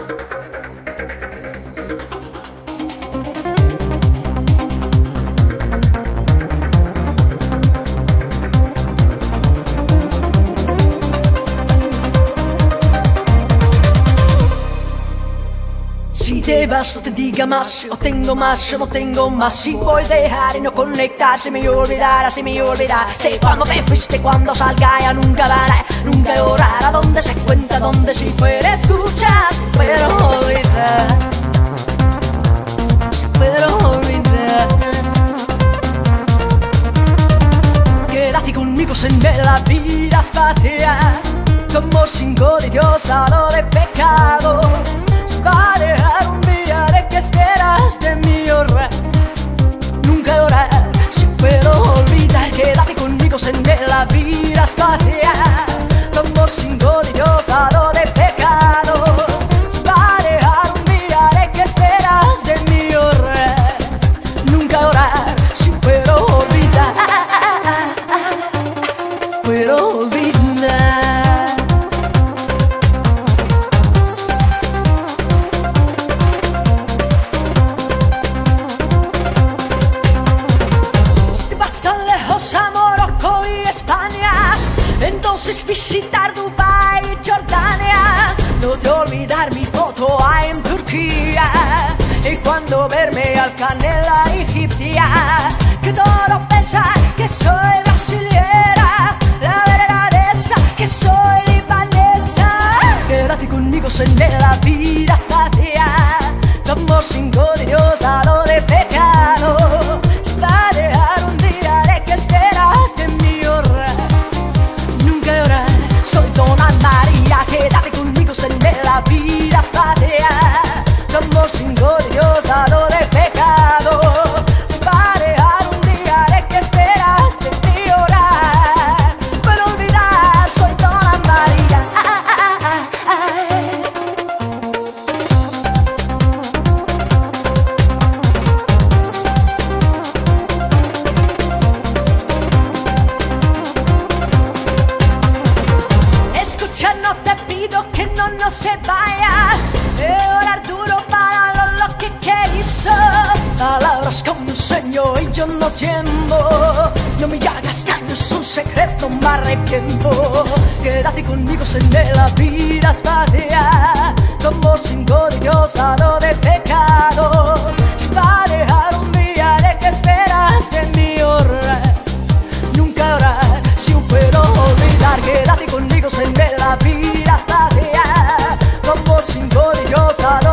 Si te vas, no te diga más, yo no tengo más. Si puedes dejar y no conectar, se me olvidará, se me olvidará. Sé cuando me fuiste, cuando salga ya nunca dará, nunca llorará. Donde se cuenta, donde si puede escuchar, pero olvidar, pero olvidar. Quédate conmigo, en la vida espacial. Somos cinco de Dios, algo de pecado. Va a dejar un día de que esperas de mí llorar, nunca llorar, si puedo olvidar. Quédate conmigo, en la vida espacial. Somos cinco de Dios, algo de pecado. Va a dejar un día de que esperas de mí llorar, nunca llorar, si puedo olvidar, puedo olvidar. Entonces visitar Dubái y Jordania. No te olvidar mi foto ahí en Turquía. Y cuando verme al Canela egipcia, que todo pesa, que soy brasileña. La verdad es que soy libanesa. Quédate conmigo, en la vida espacial. Somos cinco de Dios, algo de pecado. Va a dejar un día de que esperas de mí llorar, nunca llorar. Soy Dona María, quédate conmigo, en la vida espacial. Somos cinco de Dios, algo de pecado. Va a dejar un día de que esperas de mí llorar, pero olvidar, soy Dona María. No te pido que no se vaya, de orar duro para lo que hizo. Palabras como un sueño y yo no entiendo. No me hagas daño, es un secreto, me arrepiento. Quédate conmigo, en la vida espacial. Somos cinco de Dios, algo de pecado. Se va a dejar un día de que esperas de mí llorar, nunca llorar, si yo puedo olvidar. Quédate conmigo, en la vida espacial. Somos cinco de Dios.